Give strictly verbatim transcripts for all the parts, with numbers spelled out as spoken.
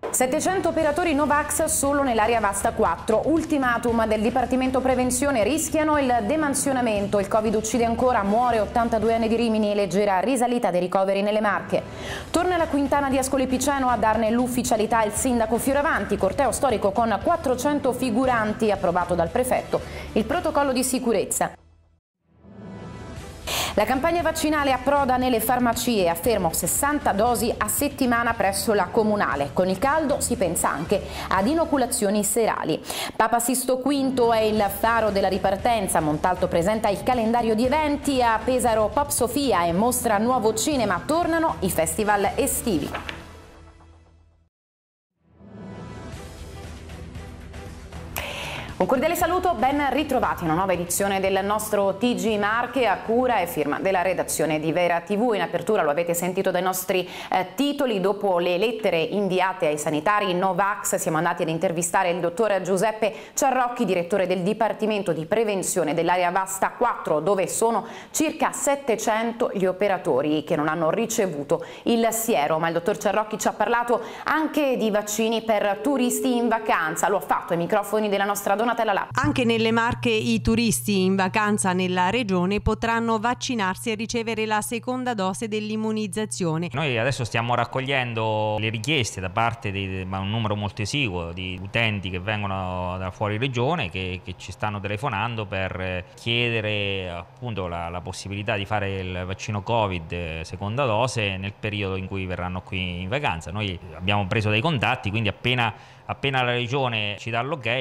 settecento operatori Novax solo nell'area Vasta quattro. Ultimatum del Dipartimento Prevenzione, rischiano il demansionamento. Il Covid uccide ancora, muore ottantaduenne di Rimini, leggera risalita dei ricoveri nelle Marche. Torna la Quintana di Ascoli Piceno a darne l'ufficialità il sindaco Fioravanti. Corteo storico con quattrocento figuranti, approvato dal prefetto il protocollo di sicurezza. La campagna vaccinale approda nelle farmacie, affermo sessanta dosi a settimana presso la Comunale. Con il caldo si pensa anche ad inoculazioni serali. Papa Sisto quinto è il faro della ripartenza. Montalto presenta il calendario di eventi, a Pesaro Pop Sofia e mostra nuovo cinema. Tornano i festival estivi. Un cordiale saluto, ben ritrovati a una nuova edizione del nostro T G Marche a cura e firma della redazione di Vera tivù. In apertura lo avete sentito dai nostri eh, titoli, dopo le lettere inviate ai sanitari Novax siamo andati ad intervistare il dottor Giuseppe Ciarrocchi, direttore del Dipartimento di Prevenzione dell'area Vasta quattro, dove sono circa settecento gli operatori che non hanno ricevuto il siero. Ma il dottor Ciarrocchi ci ha parlato anche di vaccini per turisti in vacanza, lo ha fatto ai microfoni della nostra donna. Anche nelle Marche i turisti in vacanza nella regione potranno vaccinarsi e ricevere la seconda dose dell'immunizzazione. Noi adesso stiamo raccogliendo le richieste da parte di un numero molto esiguo di utenti che vengono da fuori regione, che, che ci stanno telefonando per chiedere appunto la, la possibilità di fare il vaccino Covid seconda dose nel periodo in cui verranno qui in vacanza. Noi abbiamo preso dei contatti, quindi appena Appena la regione ci dà l'ok,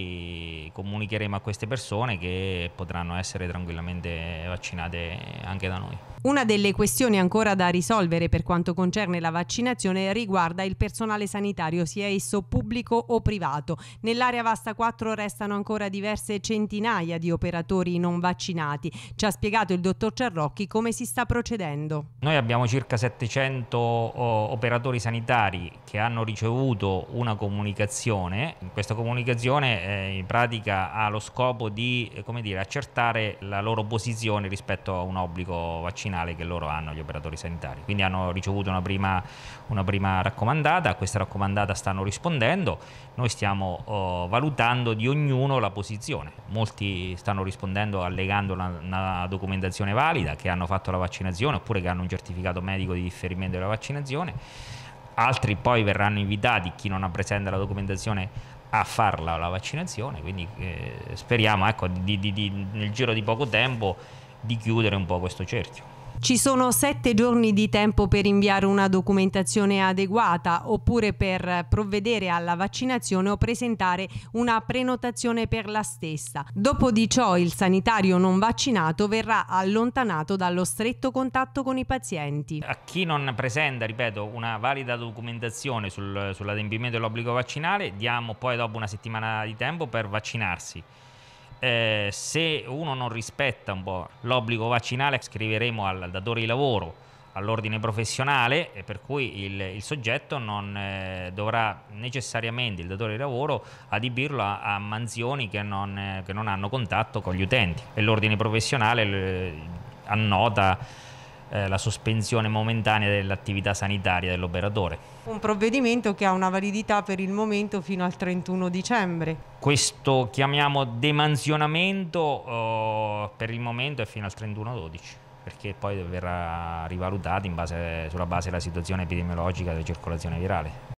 noi comunicheremo a queste persone che potranno essere tranquillamente vaccinate anche da noi. Una delle questioni ancora da risolvere per quanto concerne la vaccinazione riguarda il personale sanitario, sia esso pubblico o privato. Nell'area Vasta quattro restano ancora diverse centinaia di operatori non vaccinati. Ci ha spiegato il dottor Ciarrocchi come si sta procedendo. Noi abbiamo circa settecento operatori sanitari che hanno ricevuto una comunicazione. Questa comunicazione eh, in pratica ha lo scopo di eh, come dire, accertare la loro posizione rispetto a un obbligo vaccinale che loro hanno, gli operatori sanitari. Quindi hanno ricevuto una prima, una prima raccomandata, a questa raccomandata stanno rispondendo, noi stiamo oh, valutando di ognuno la posizione. Molti stanno rispondendo allegando una, una documentazione valida, che hanno fatto la vaccinazione oppure che hanno un certificato medico di differimento della vaccinazione. Altri poi verranno invitati, chi non ha presente la documentazione, a farla la vaccinazione, quindi eh, speriamo ecco, di, di, di, nel giro di poco tempo di chiudere un po' questo cerchio. Ci sono sette giorni di tempo per inviare una documentazione adeguata oppure per provvedere alla vaccinazione o presentare una prenotazione per la stessa. Dopo di ciò il sanitario non vaccinato verrà allontanato dallo stretto contatto con i pazienti. A chi non presenta, ripeto, una valida documentazione sul, sull'adempimento dell'obbligo vaccinale, diamo poi dopo una settimana di tempo per vaccinarsi. Eh, se uno non rispetta un po' l'obbligo vaccinale, scriveremo al datore di lavoro, all'ordine professionale, e per cui il, il soggetto non eh, dovrà necessariamente, il datore di lavoro, adibirlo a, a mansioni che non, eh, che non hanno contatto con gli utenti, e l'ordine professionale eh, annota Eh, la sospensione momentanea dell'attività sanitaria dell'operatore. Un provvedimento che ha una validità per il momento fino al trentuno dicembre. Questo chiamiamo demansionamento, oh, per il momento è fino al trentuno dodici, perché poi verrà rivalutato in base, sulla base della situazione epidemiologica della circolazione virale.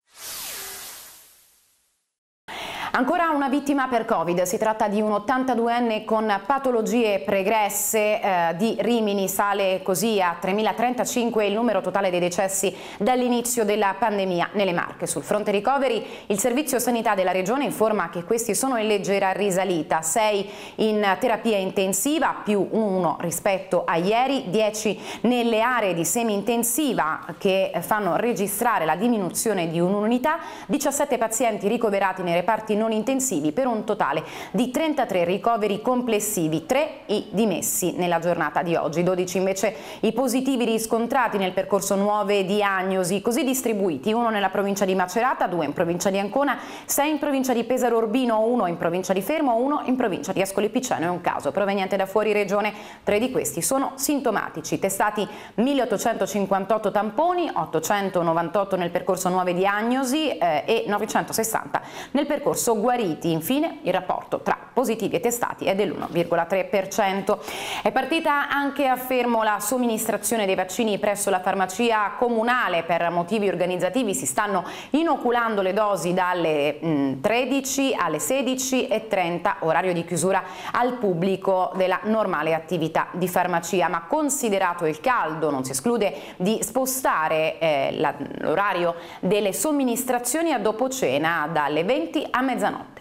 Ancora una vittima per Covid, si tratta di un ottantaduenne con patologie pregresse eh, di Rimini, sale così a tremilatrentacinque il numero totale dei decessi dall'inizio della pandemia nelle Marche. Sul fronte ricoveri il servizio sanità della regione informa che questi sono in leggera risalita, sei in terapia intensiva più uno rispetto a ieri, dieci nelle aree di semi-intensiva che fanno registrare la diminuzione di un'unità, diciassette pazienti ricoverati nei reparti non intensivi per un totale di trentatré ricoveri complessivi, tre i dimessi nella giornata di oggi, dodici invece i positivi riscontrati nel percorso nuove diagnosi, così distribuiti, uno nella provincia di Macerata, due in provincia di Ancona, sei in provincia di Pesaro Urbino, uno in provincia di Fermo, uno in provincia di Ascoli Piceno e un caso proveniente da fuori regione. Tre di questi sono sintomatici, testati milleottocentocinquantotto tamponi, ottocentonovantotto nel percorso nuove diagnosi eh, e novecentosessanta nel percorso guariti. Infine il rapporto tra positivi e testati è dell'uno virgola tre per cento. È partita anche a Fermo la somministrazione dei vaccini presso la farmacia comunale. Per motivi organizzativi si stanno inoculando le dosi dalle mh, tredici alle sedici e trenta, orario di chiusura al pubblico della normale attività di farmacia, ma considerato il caldo non si esclude di spostare eh, l'orario delle somministrazioni a dopo cena dalle venti a mezzanotte.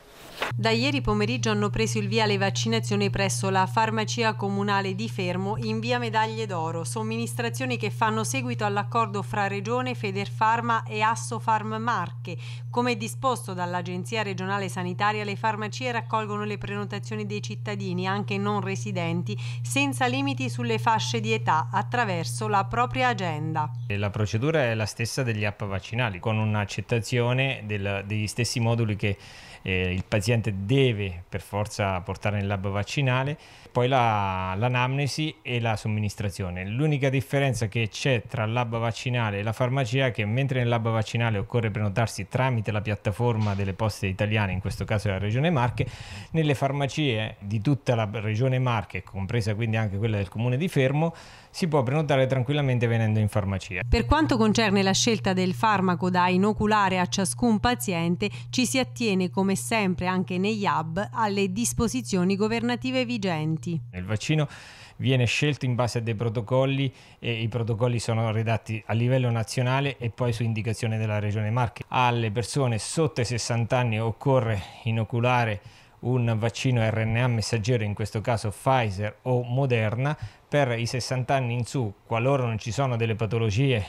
Da ieri pomeriggio hanno preso il via le vaccinazioni presso la farmacia comunale di Fermo in via Medaglie d'Oro, somministrazioni che fanno seguito all'accordo fra Regione, Federfarma e Assofarm Marche. Come disposto dall'Agenzia Regionale Sanitaria, le farmacie raccolgono le prenotazioni dei cittadini, anche non residenti, senza limiti sulle fasce di età, attraverso la propria agenda. La procedura è la stessa degli app vaccinali, con un'accettazione del, degli stessi moduli che Eh, il paziente deve per forza portare nel lab vaccinale, poi la, l'anamnesi e la somministrazione. L'unica differenza che c'è tra il lab vaccinale e la farmacia è che mentre nel lab vaccinale occorre prenotarsi tramite la piattaforma delle poste italiane, in questo caso della Regione Marche, nelle farmacie di tutta la Regione Marche, compresa quindi anche quella del Comune di Fermo, si può prenotare tranquillamente venendo in farmacia. Per quanto concerne la scelta del farmaco da inoculare a ciascun paziente, ci si attiene come sempre anche negli hub alle disposizioni governative vigenti. Il vaccino viene scelto in base a dei protocolli e i protocolli sono redatti a livello nazionale e poi su indicazione della Regione Marche. Alle persone sotto i sessanta anni occorre inoculare un vaccino R N A messaggero, in questo caso Pfizer o Moderna. Per i sessanta anni in su, qualora non ci sono delle patologie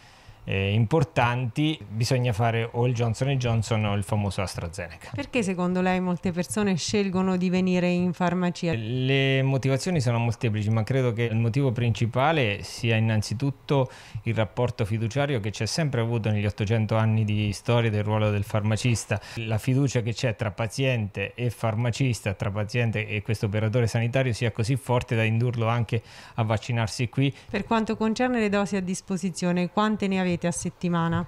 eh, importanti, bisogna fare o il Johnson and Johnson o il famoso AstraZeneca. Perché secondo lei molte persone scelgono di venire in farmacia? Le motivazioni sono molteplici, ma credo che il motivo principale sia innanzitutto il rapporto fiduciario che c'è sempre avuto negli ottocento anni di storia del ruolo del farmacista. La fiducia che c'è tra paziente e farmacista, tra paziente e questo operatore sanitario, sia così forte da indurlo anche a vaccinarsi qui. Per quanto concerne le dosi a disposizione, quante ne avete a settimana?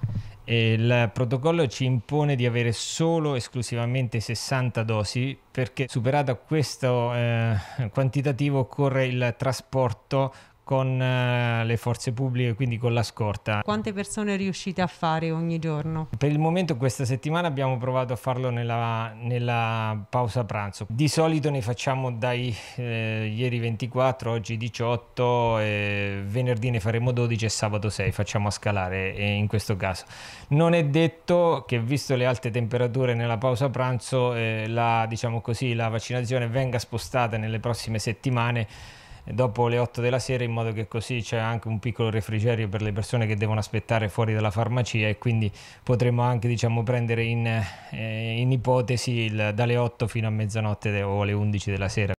Il protocollo ci impone di avere solo esclusivamente sessanta dosi, perché superato questo eh, quantitativo occorre il trasporto con eh, le forze pubbliche, quindi con la scorta. Quante persone riuscite a fare ogni giorno? Per il momento questa settimana abbiamo provato a farlo nella, nella pausa pranzo. Di solito ne facciamo dai eh, ieri ventiquattro, oggi diciotto, eh, venerdì ne faremo dodici e sabato sei, facciamo a scalare eh, in questo caso. Non è detto che, visto le alte temperature nella pausa pranzo, eh, la, diciamo così, la vaccinazione venga spostata nelle prossime settimane dopo le otto della sera, in modo che così c'è anche un piccolo refrigerio per le persone che devono aspettare fuori dalla farmacia, e quindi potremo anche, diciamo, prendere in, eh, in ipotesi il, dalle otto fino a mezzanotte o alle undici della sera.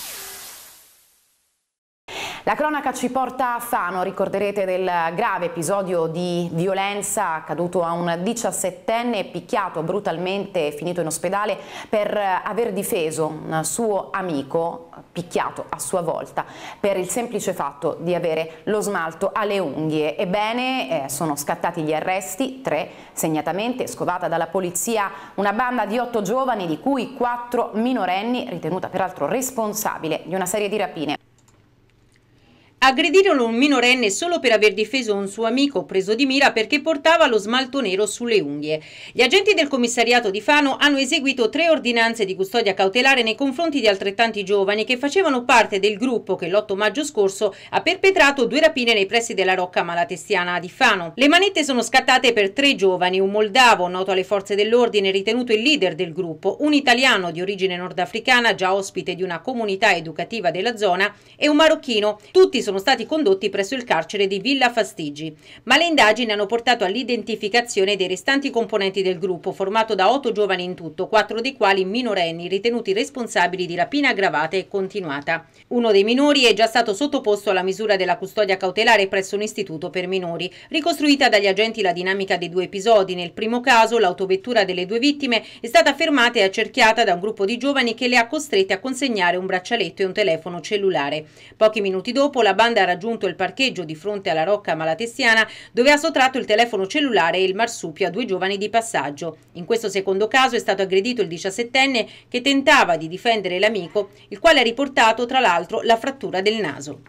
La cronaca ci porta a Fano, ricorderete del grave episodio di violenza accaduto a un diciassettenne picchiato brutalmente e finito in ospedale per aver difeso un suo amico, picchiato a sua volta per il semplice fatto di avere lo smalto alle unghie. Ebbene, eh, sono scattati gli arresti, tre segnatamente, scovata dalla polizia una banda di otto giovani, di cui quattro minorenni, ritenuta peraltro responsabile di una serie di rapine. Aggredirono un minorenne solo per aver difeso un suo amico preso di mira perché portava lo smalto nero sulle unghie. Gli agenti del commissariato di Fano hanno eseguito tre ordinanze di custodia cautelare nei confronti di altrettanti giovani che facevano parte del gruppo che l'otto maggio scorso ha perpetrato due rapine nei pressi della Rocca Malatestiana di Fano. Le manette sono scattate per tre giovani: un moldavo noto alle forze dell'ordine ritenuto il leader del gruppo, un italiano di origine nordafricana già ospite di una comunità educativa della zona e un marocchino. Tutti sono sono stati condotti presso il carcere di Villa Fastigi. Ma le indagini hanno portato all'identificazione dei restanti componenti del gruppo, formato da otto giovani in tutto, quattro dei quali minorenni, ritenuti responsabili di rapina aggravata e continuata. Uno dei minori è già stato sottoposto alla misura della custodia cautelare presso un istituto per minori. Ricostruita dagli agenti la dinamica dei due episodi, nel primo caso l'autovettura delle due vittime è stata fermata e accerchiata da un gruppo di giovani che le ha costrette a consegnare un braccialetto e un telefono cellulare. Pochi minuti dopo la banda ha raggiunto il parcheggio di fronte alla Rocca Malatestiana, dove ha sottratto il telefono cellulare e il marsupio a due giovani di passaggio. In questo secondo caso è stato aggredito il diciassettenne che tentava di difendere l'amico, il quale ha riportato tra l'altro la frattura del naso.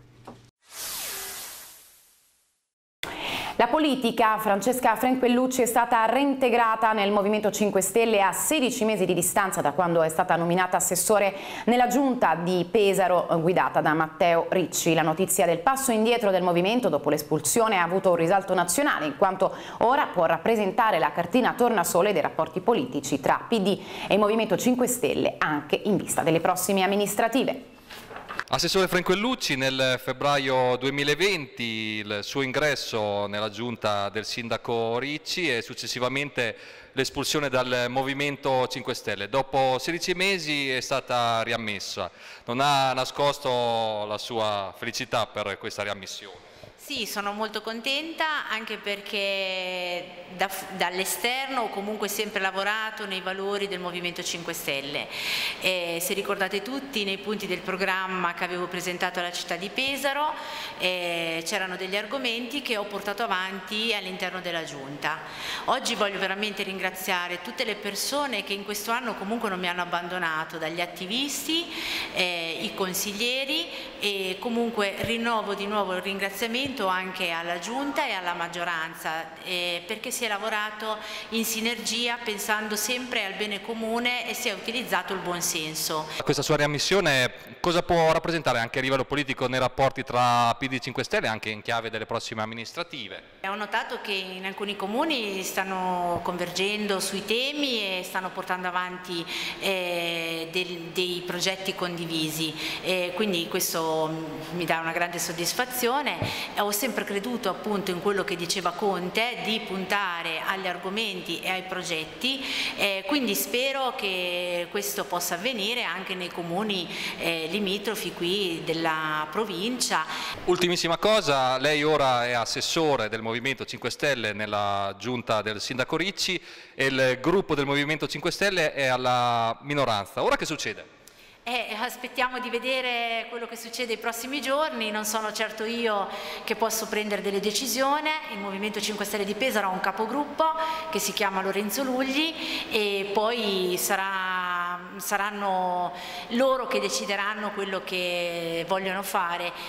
La politica, Francesca Franquellucci è stata reintegrata nel Movimento cinque Stelle a sedici mesi di distanza da quando è stata nominata assessore nella giunta di Pesaro guidata da Matteo Ricci. La notizia del passo indietro del movimento dopo l'espulsione ha avuto un risalto nazionale, in quanto ora può rappresentare la cartina tornasole dei rapporti politici tra P D e Movimento cinque Stelle, anche in vista delle prossime amministrative. Assessore Franquellucci, nel febbraio duemilaventi il suo ingresso nella giunta del sindaco Ricci e successivamente l'espulsione dal Movimento cinque Stelle. Dopo sedici mesi è stata riammessa. Non ha nascosto la sua felicità per questa riammissione? Sì, sono molto contenta, anche perché da, dall'esterno ho comunque sempre lavorato nei valori del Movimento cinque Stelle. Eh, se ricordate tutti, nei punti del programma che avevo presentato alla città di Pesaro eh, c'erano degli argomenti che ho portato avanti all'interno della Giunta. Oggi voglio veramente ringraziare tutte le persone che in questo anno comunque non mi hanno abbandonato, dagli attivisti, eh, i consiglieri, e comunque rinnovo di nuovo il ringraziamento anche alla Giunta e alla maggioranza eh, perché si è lavorato in sinergia pensando sempre al bene comune e si è utilizzato il buon senso. Questa sua riammissione cosa può rappresentare anche a livello politico nei rapporti tra P D e cinque Stelle, anche in chiave delle prossime amministrative? Ho notato che in alcuni comuni stanno convergendo sui temi e stanno portando avanti eh, dei, dei progetti condivisi, e quindi questo mi dà una grande soddisfazione. Ho sempre creduto appunto in quello che diceva Conte, di puntare agli argomenti e ai progetti, eh, quindi spero che questo possa avvenire anche nei comuni eh, limitrofi qui della provincia. Ultimissima cosa, lei ora è assessore del Movimento cinque Stelle nella giunta del sindaco Ricci e il gruppo del Movimento cinque Stelle è alla minoranza. Ora che succede? Eh, aspettiamo di vedere quello che succede nei prossimi giorni, non sono certo io che posso prendere delle decisioni. Il Movimento cinque Stelle di Pesaro ha un capogruppo che si chiama Lorenzo Lugli e poi sarà, saranno loro che decideranno quello che vogliono fare.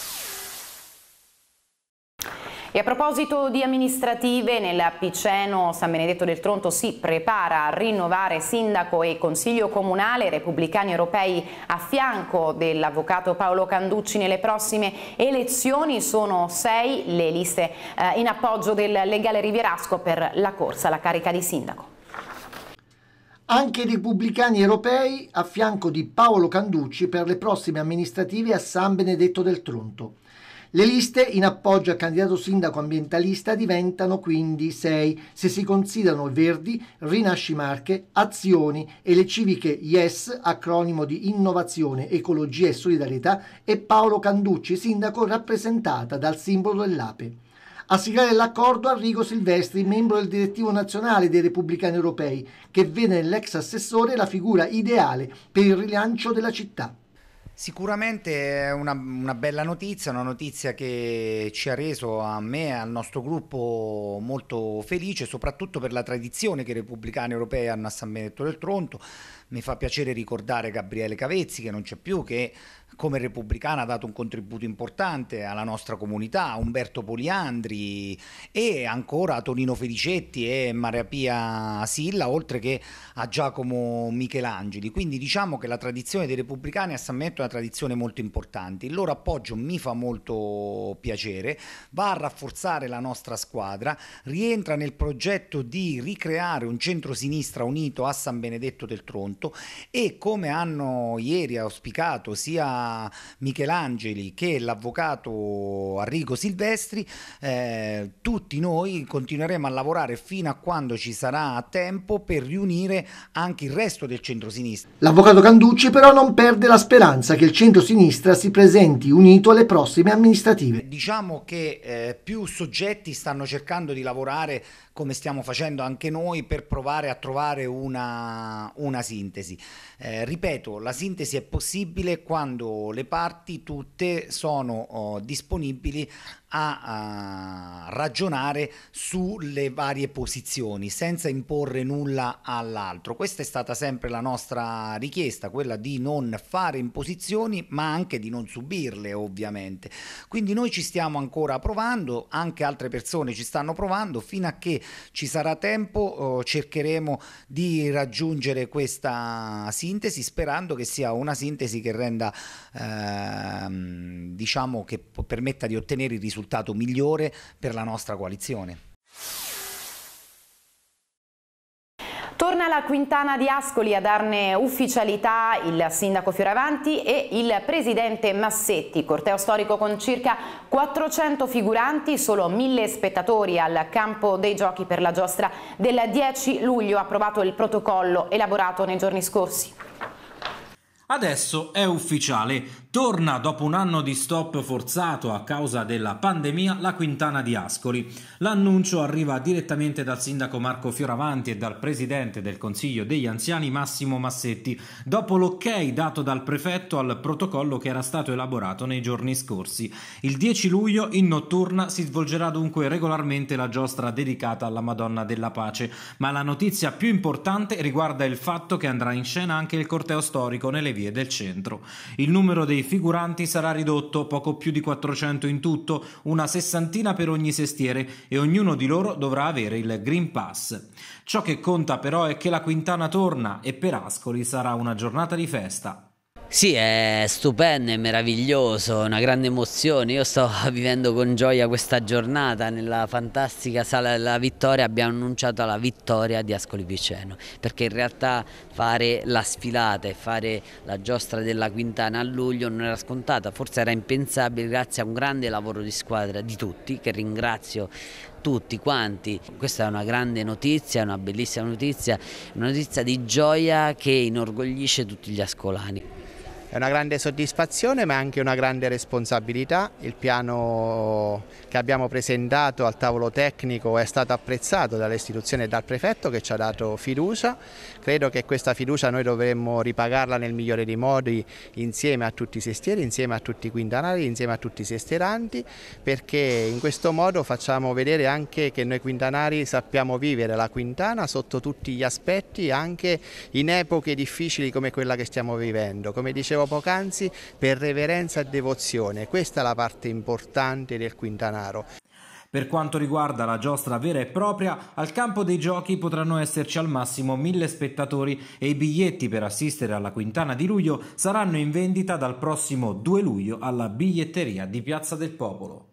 E a proposito di amministrative, nel Piceno San Benedetto del Tronto si prepara a rinnovare sindaco e consiglio comunale. Repubblicani Europei a fianco dell'avvocato Paolo Canducci nelle prossime elezioni. Sono sei le liste eh, in appoggio del legale rivierasco per la corsa alla carica di sindaco. Anche i repubblicani europei a fianco di Paolo Canducci per le prossime amministrative a San Benedetto del Tronto. Le liste in appoggio al candidato sindaco ambientalista diventano quindi sei se si considerano Verdi, Rinasci Marche, Azioni e le civiche Yes, acronimo di Innovazione, Ecologia e Solidarietà, e Paolo Canducci, sindaco, rappresentata dal simbolo dell'ape. A siglare l'accordo Arrigo Silvestri, membro del direttivo nazionale dei Repubblicani Europei, che vede nell'ex assessore la figura ideale per il rilancio della città. Sicuramente è una, una bella notizia, una notizia che ci ha reso a me e al nostro gruppo molto felice, soprattutto per la tradizione che i Repubblicani Europei hanno a San Benedetto del Tronto. Mi fa piacere ricordare Gabriele Cavezzi, che non c'è più, che come repubblicana ha dato un contributo importante alla nostra comunità, Umberto Poliandri e ancora a Tonino Felicetti e Maria Pia Silla, oltre che a Giacomo Michelangeli. Quindi diciamo che la tradizione dei repubblicani a San Benedetto è una tradizione molto importante. Il loro appoggio mi fa molto piacere, va a rafforzare la nostra squadra, rientra nel progetto di ricreare un centro-sinistra unito a San Benedetto del Tronto e, come hanno ieri auspicato sia sia Michelangeli che l'avvocato Arrigo Silvestri, eh, tutti noi continueremo a lavorare fino a quando ci sarà tempo per riunire anche il resto del centrosinistra. L'avvocato Canducci però non perde la speranza che il centrosinistra si presenti unito alle prossime amministrative. Diciamo che eh, più soggetti stanno cercando di lavorare, come stiamo facendo anche noi, per provare a trovare una, una sintesi. Eh, ripeto, la sintesi è possibile quando le parti tutte sono oh, disponibili a, a ragionare sulle varie posizioni senza imporre nulla all'altro. Questa è stata sempre la nostra richiesta, quella di non fare imposizioni ma anche di non subirle, ovviamente. Quindi noi ci stiamo ancora provando, anche altre persone ci stanno provando, fino a che ci sarà tempo oh, cercheremo di raggiungere questa sintesi, sperando che sia una sintesi che renda ehm, diciamo che permetta di ottenere il risultato migliore per la nostra coalizione. Torna la Quintana di Ascoli a darne ufficialità il sindaco Fioravanti e il presidente Massetti. Corteo storico con circa quattrocento figuranti, solo mille spettatori al campo dei giochi per la giostra del dieci luglio. Ha approvato il protocollo elaborato nei giorni scorsi. Adesso è ufficiale, torna dopo un anno di stop forzato a causa della pandemia la Quintana di Ascoli. L'annuncio arriva direttamente dal sindaco Marco Fioravanti e dal presidente del Consiglio degli Anziani Massimo Massetti, dopo l'ok dato dal prefetto al protocollo che era stato elaborato nei giorni scorsi. Il dieci luglio in notturna si svolgerà dunque regolarmente la giostra dedicata alla Madonna della Pace, ma la notizia più importante riguarda il fatto che andrà in scena anche il corteo storico nelle vie del centro. Il numero dei figuranti sarà ridotto, poco più di quattrocento in tutto, una sessantina per ogni sestiere, e ognuno di loro dovrà avere il Green Pass. Ciò che conta però è che la Quintana torna e per Ascoli sarà una giornata di festa. Sì, è stupendo, è meraviglioso, una grande emozione. Io sto vivendo con gioia questa giornata. Nella fantastica Sala della Vittoria abbiamo annunciato la vittoria di Ascoli Piceno, perché in realtà fare la sfilata e fare la giostra della Quintana a luglio non era scontata, forse era impensabile, grazie a un grande lavoro di squadra di tutti, che ringrazio tutti quanti. Questa è una grande notizia, una bellissima notizia, una notizia di gioia che inorgoglisce tutti gli ascolani. È una grande soddisfazione ma anche una grande responsabilità. Il piano che abbiamo presentato al tavolo tecnico è stato apprezzato dalle istituzioni e dal prefetto, che ci ha dato fiducia. Credo che questa fiducia noi dovremmo ripagarla nel migliore dei modi insieme a tutti i sestieri, insieme a tutti i quintanari, insieme a tutti i sestieranti, perché in questo modo facciamo vedere anche che noi quintanari sappiamo vivere la Quintana sotto tutti gli aspetti, anche in epoche difficili come quella che stiamo vivendo. Come dicevo poc'anzi, per reverenza e devozione, questa è la parte importante del quintanaro. Per quanto riguarda la giostra vera e propria, al campo dei giochi potranno esserci al massimo mille spettatori e i biglietti per assistere alla Quintana di luglio saranno in vendita dal prossimo due luglio alla biglietteria di Piazza del Popolo.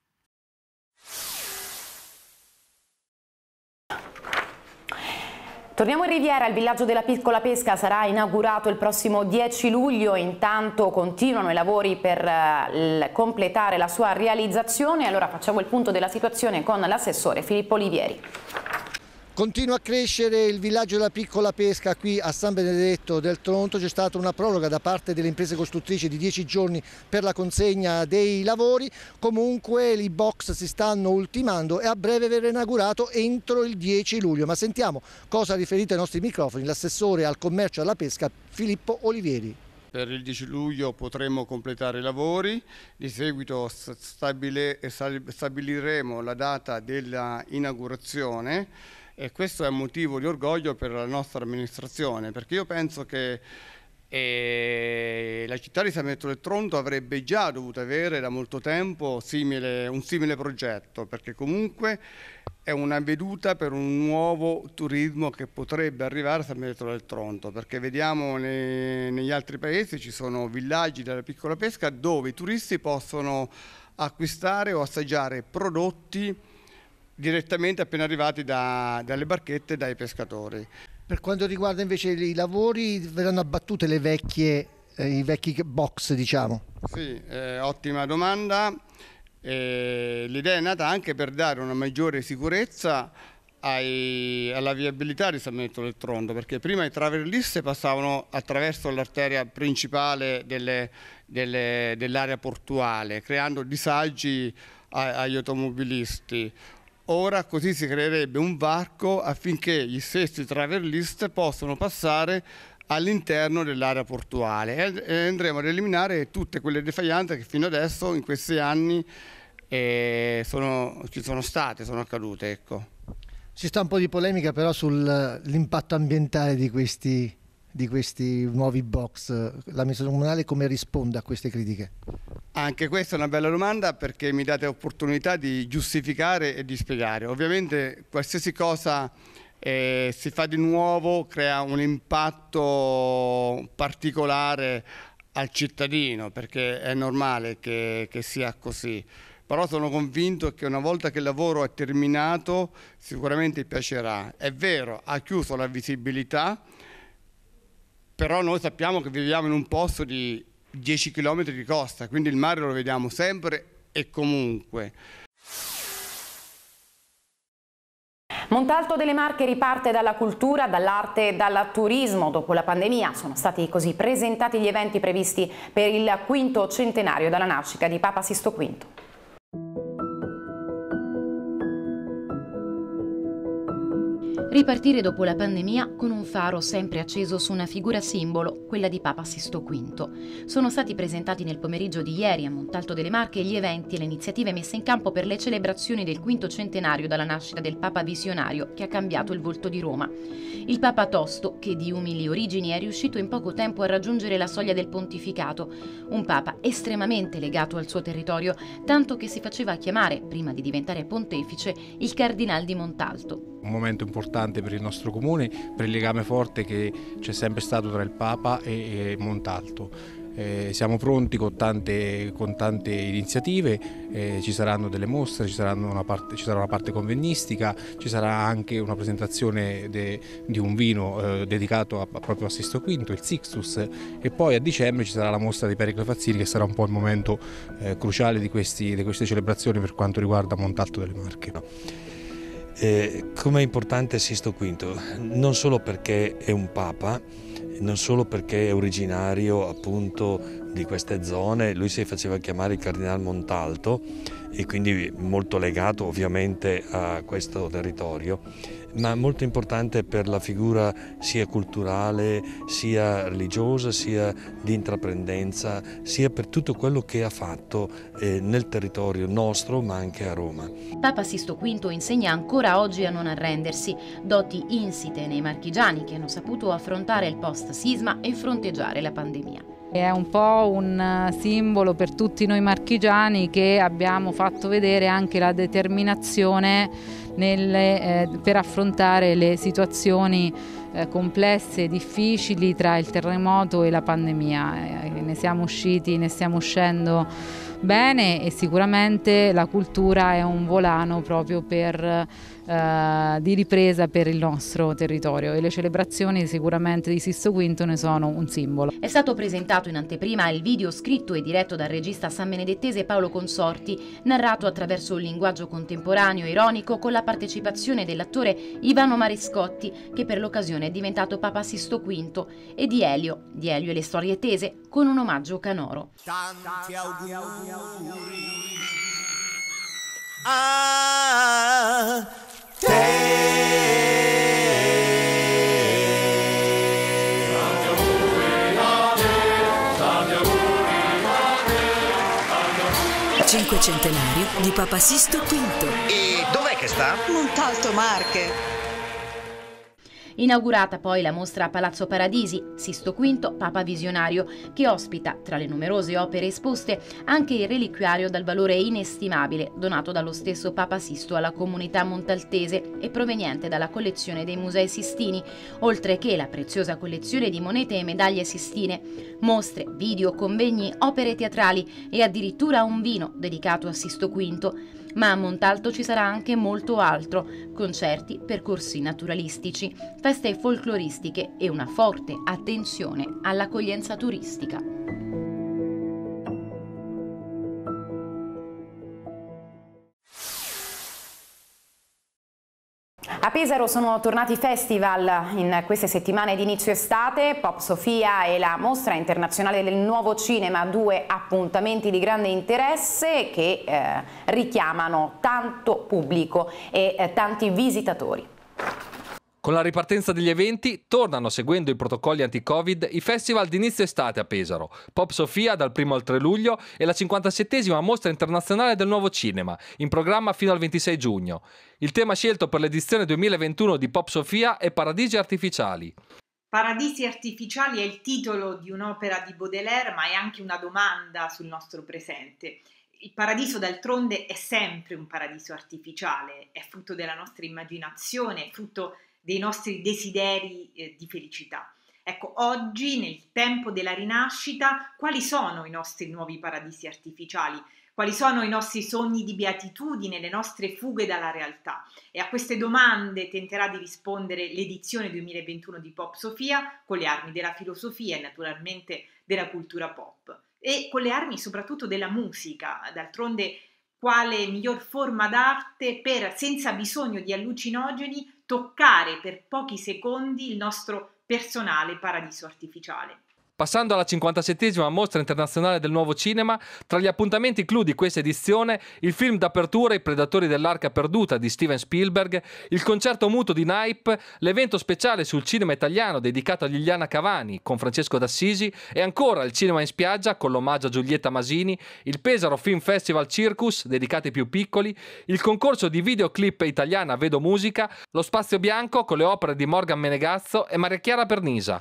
Torniamo in Riviera, il villaggio della piccola pesca sarà inaugurato il prossimo dieci luglio, intanto continuano i lavori per eh, completare la sua realizzazione. Allora facciamo il punto della situazione con l'assessore Filippo Olivieri. Continua a crescere il villaggio della piccola pesca qui a San Benedetto del Tronto. C'è stata una proroga da parte delle imprese costruttrici di dieci giorni per la consegna dei lavori. Comunque i box si stanno ultimando e a breve verrà inaugurato entro il dieci luglio. Ma sentiamo cosa ha riferito ai nostri microfoni l'assessore al commercio e alla pesca Filippo Olivieri. Per il dieci luglio potremo completare i lavori, di seguito stabile, stabiliremo la data dell'inaugurazione. E questo è un motivo di orgoglio per la nostra amministrazione, perché io penso che eh, la città di San Benedetto del Tronto avrebbe già dovuto avere da molto tempo simile, un simile progetto, perché comunque è una veduta per un nuovo turismo che potrebbe arrivare a San Benedetto del Tronto, perché vediamo nei, negli altri paesi ci sono villaggi della piccola pesca dove i turisti possono acquistare o assaggiare prodotti direttamente appena arrivati da, dalle barchette e dai pescatori. Per quanto riguarda invece i lavori, verranno abbattute le vecchie eh, i vecchi box, diciamo? Sì, eh, ottima domanda. Eh, l'idea è nata anche per dare una maggiore sicurezza ai, alla viabilità di San Benedetto del Tronto, perché prima i traverliste passavano attraverso l'arteria principale delle, delle, dell'area portuale, creando disagi a, agli automobilisti. Ora così si creerebbe un varco affinché gli stessi traverliste possano passare all'interno dell'area portuale e andremo ad eliminare tutte quelle defaianze che fino adesso in questi anni eh, sono, ci sono state, sono accadute. Ecco. Ci sta un po' di polemica però sull'impatto ambientale di questi, di questi nuovi box. L'amministrazione comunale come risponde a queste critiche? Anche questa è una bella domanda, perché mi date opportunità di giustificare e di spiegare. Ovviamente qualsiasi cosa Eh, si fa di nuovo crea un impatto particolare al cittadino, perché è normale che, che sia così, però sono convinto che una volta che il lavoro è terminato sicuramente piacerà. È vero, ha chiuso la visibilità, però noi sappiamo che viviamo in un posto di dieci chilometri di costa, quindi il mare lo vediamo sempre e comunque. Montalto delle Marche riparte dalla cultura, dall'arte e dal turismo. Dopo la pandemia sono stati così presentati gli eventi previsti per il quinto centenario dalla nascita di Papa Sisto quinto. Ripartire dopo la pandemia con un faro sempre acceso su una figura simbolo, quella di Papa Sisto quinto. Sono stati presentati nel pomeriggio di ieri a Montalto delle Marche gli eventi e le iniziative messe in campo per le celebrazioni del quinto centenario dalla nascita del Papa visionario che ha cambiato il volto di Roma. Il Papa tosto, che di umili origini è riuscito in poco tempo a raggiungere la soglia del pontificato, un Papa estremamente legato al suo territorio, tanto che si faceva chiamare, prima di diventare pontefice, il Cardinal di Montalto. Un momento importante per il nostro comune, per il legame forte che c'è sempre stato tra il Papa e Montalto. Eh, siamo pronti con tante, con tante iniziative, eh, ci saranno delle mostre, ci, saranno una parte, ci sarà una parte convennistica, ci sarà anche una presentazione de, di un vino eh, dedicato a, a proprio a Sisto quinto, il Sixtus, e poi a dicembre ci sarà la mostra di Pericle Fazzini, che sarà un po' il momento eh, cruciale di, questi, di queste celebrazioni per quanto riguarda Montalto delle Marche. Eh, come è importante Sisto quinto? Non solo perché è un Papa, non solo perché è originario appunto di queste zone, lui si faceva chiamare il Cardinal Montalto e quindi molto legato ovviamente a questo territorio, ma molto importante per la figura sia culturale, sia religiosa, sia di intraprendenza, sia per tutto quello che ha fatto eh, nel territorio nostro, ma anche a Roma. Papa Sisto quinto insegna ancora oggi a non arrendersi, doti insite nei marchigiani che hanno saputo affrontare il post-sisma e fronteggiare la pandemia. È un po' un simbolo per tutti noi marchigiani che abbiamo fatto vedere anche la determinazione nelle, eh, per affrontare le situazioni eh, complesse e difficili tra il terremoto e la pandemia. Eh, ne siamo usciti, ne stiamo uscendo bene e sicuramente la cultura è un volano proprio per Uh, di ripresa per il nostro territorio e le celebrazioni sicuramente di Sisto quinto ne sono un simbolo. È stato presentato in anteprima il video scritto e diretto dal regista sanbenedettese Paolo Consorti, narrato attraverso un linguaggio contemporaneo e ironico con la partecipazione dell'attore Ivano Marescotti, che per l'occasione è diventato Papa Sisto quinto, e di Elio, di Elio e le storie tese, con un omaggio canoro. Tanti auguri a Cinquecentenario di Papa Sisto quinto. E dov'è che sta? Montalto Marche. Inaugurata poi la mostra a Palazzo Paradisi, Sisto quinto, Papa Visionario, che ospita, tra le numerose opere esposte, anche il reliquiario dal valore inestimabile, donato dallo stesso Papa Sisto alla comunità montaltese e proveniente dalla collezione dei Musei Sistini, oltre che la preziosa collezione di monete e medaglie sistine, mostre, video, convegni, opere teatrali e addirittura un vino dedicato a Sisto quinto. ma a Montalto ci sarà anche molto altro: concerti, percorsi naturalistici, feste folcloristiche e una forte attenzione all'accoglienza turistica. A Pesaro sono tornati i festival in queste settimane di inizio estate. Pop Sofia e la Mostra Internazionale del Nuovo Cinema, due appuntamenti di grande interesse che eh, richiamano tanto pubblico e eh, tanti visitatori. Con la ripartenza degli eventi, tornano, seguendo i protocolli anti-Covid, i festival d'inizio estate a Pesaro, Pop Sofia dal primo al tre luglio e la cinquantasettesima Mostra Internazionale del Nuovo Cinema, in programma fino al ventisei giugno. Il tema scelto per l'edizione duemilaventuno di Pop Sofia è Paradisi Artificiali. Paradisi Artificiali è il titolo di un'opera di Baudelaire, ma è anche una domanda sul nostro presente. Il paradiso, d'altronde, è sempre un paradiso artificiale, è frutto della nostra immaginazione, è frutto dei nostri desideri eh, di felicità. Ecco, oggi, nel tempo della rinascita, quali sono i nostri nuovi paradisi artificiali? Quali sono i nostri sogni di beatitudine, le nostre fughe dalla realtà? E a queste domande tenterà di rispondere l'edizione duemilaventuno di Pop Sofia, con le armi della filosofia e naturalmente della cultura pop. E con le armi soprattutto della musica, d'altronde quale miglior forma d'arte per, senza bisogno di allucinogeni, toccare per pochi secondi il nostro personale paradiso artificiale. Passando alla cinquantasettesima Mostra Internazionale del Nuovo Cinema, tra gli appuntamenti clou di questa edizione, il film d'apertura I Predatori dell'Arca Perduta di Steven Spielberg, il concerto muto di Naip, l'evento speciale sul cinema italiano dedicato a Liliana Cavani con Francesco d'Assisi e ancora il cinema in spiaggia con l'omaggio a Giulietta Masini, il Pesaro Film Festival Circus dedicato ai più piccoli, il concorso di videoclip italiana Vedo Musica, lo Spazio Bianco con le opere di Morgan Menegazzo e Maria Chiara Pernisa.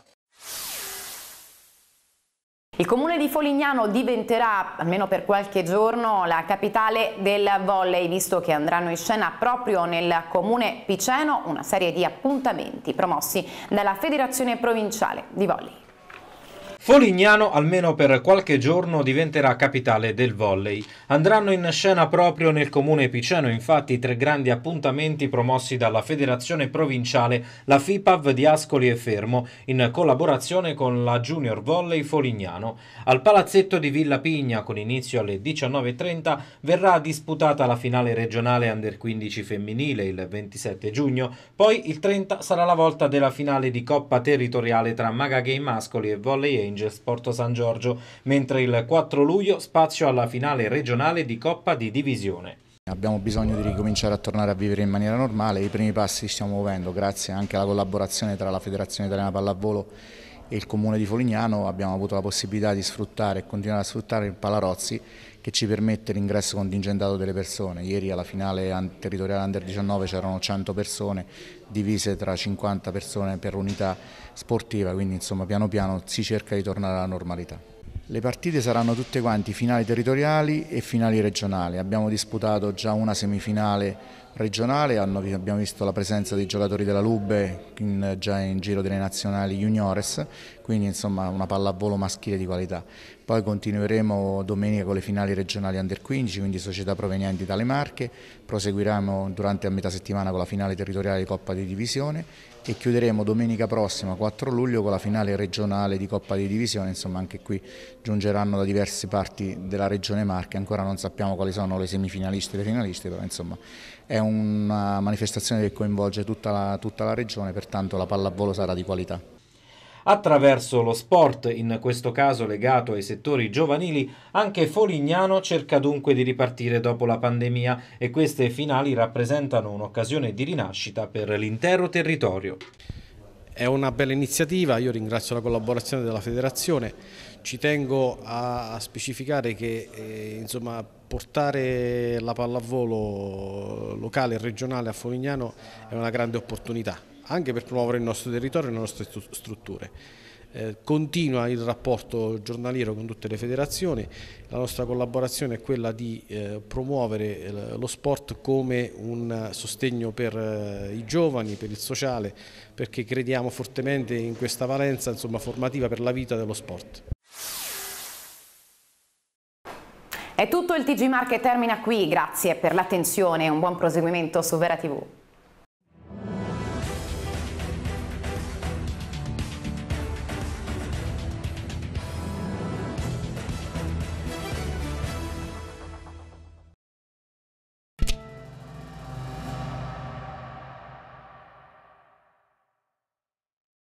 Il comune di Folignano diventerà, almeno per qualche giorno, la capitale del volley, visto che andranno in scena proprio nel comune piceno una serie di appuntamenti promossi dalla Federazione Provinciale di Volley. Folignano, almeno per qualche giorno, diventerà capitale del volley. Andranno in scena proprio nel comune piceno, infatti, tre grandi appuntamenti promossi dalla Federazione Provinciale, la FIPAV di Ascoli e Fermo, in collaborazione con la Junior Volley Folignano. Al palazzetto di Villa Pigna, con inizio alle diciannove e trenta, verrà disputata la finale regionale Under quindici femminile il ventisette giugno, poi il trenta sarà la volta della finale di Coppa Territoriale tra Maga Game Ascoli e Volley Angels Porto San Giorgio, mentre il quattro luglio spazio alla finale regionale di Coppa di Divisione. Abbiamo bisogno di ricominciare a tornare a vivere in maniera normale, i primi passi li stiamo muovendo grazie anche alla collaborazione tra la Federazione Italiana Pallavolo e il Comune di Folignano. Abbiamo avuto la possibilità di sfruttare e continuare a sfruttare il Palarozzi, che ci permette l'ingresso contingentato delle persone. Ieri alla finale territoriale Under diciannove c'erano cento persone divise tra cinquanta persone per unità sportiva, quindi insomma piano piano si cerca di tornare alla normalità. Le partite saranno tutte quanti finali territoriali e finali regionali. Abbiamo disputato già una semifinale regionale, abbiamo visto la presenza dei giocatori della Lube in, già in giro delle nazionali juniores, quindi insomma una pallavolo maschile di qualità. Poi continueremo domenica con le finali regionali Under quindici, quindi società provenienti dalle Marche, proseguiremo durante a metà settimana con la finale territoriale di Coppa di Divisione e chiuderemo domenica prossima, quattro luglio, con la finale regionale di Coppa di Divisione. Insomma anche qui giungeranno da diverse parti della regione Marche, ancora non sappiamo quali sono le semifinaliste e le finaliste, però insomma è una manifestazione che coinvolge tutta la, tutta la regione, pertanto la pallavolo sarà di qualità. Attraverso lo sport, in questo caso legato ai settori giovanili, anche Folignano cerca dunque di ripartire dopo la pandemia e queste finali rappresentano un'occasione di rinascita per l'intero territorio. È una bella iniziativa, io ringrazio la collaborazione della federazione, ci tengo a, a specificare che eh, insomma, portare la pallavolo locale e regionale a Folignano è una grande opportunità, anche per promuovere il nostro territorio e le nostre strutture. Eh, continua il rapporto giornaliero con tutte le federazioni, la nostra collaborazione è quella di eh, promuovere eh, lo sport come un sostegno per eh, i giovani, per il sociale, perché crediamo fortemente in questa valenza insomma, formativa per la vita dello sport. È tutto, il T G Marche termina qui, grazie per l'attenzione e un buon proseguimento su Vera tivù.